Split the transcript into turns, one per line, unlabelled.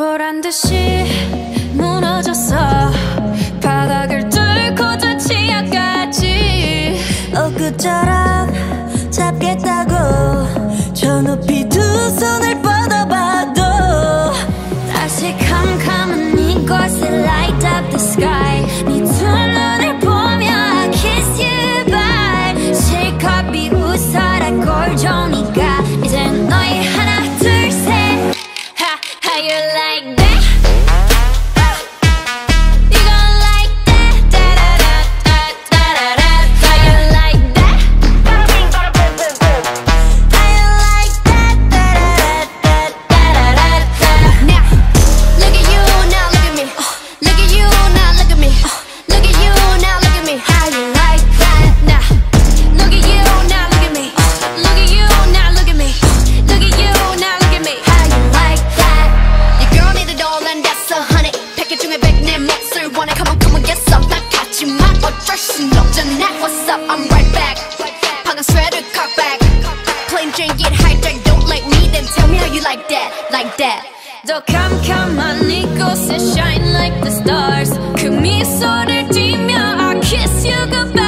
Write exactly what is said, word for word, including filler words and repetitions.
보란듯이 무너졌어. 바닥을 뚫고 저 치아까지
엊그처럼 잡겠다고 저 높이 두 손을 뻗어봐도
다시 캄캄한 이곳에 light up the sky. 네 두 눈을 보며 I kiss you bye. 실컷 비웃어라 꼴좋으니까 이젠 너희 하나 둘 셋. Ha, how you like that?
What's up? I'm right back. 방금 sweater cock back. Plain Jane get hijacked. Don't like me, then tell me how you like that, like that.
더 캄캄한 이곳에 shine like the stars. 그 미소를 띠며 I kiss you goodbye.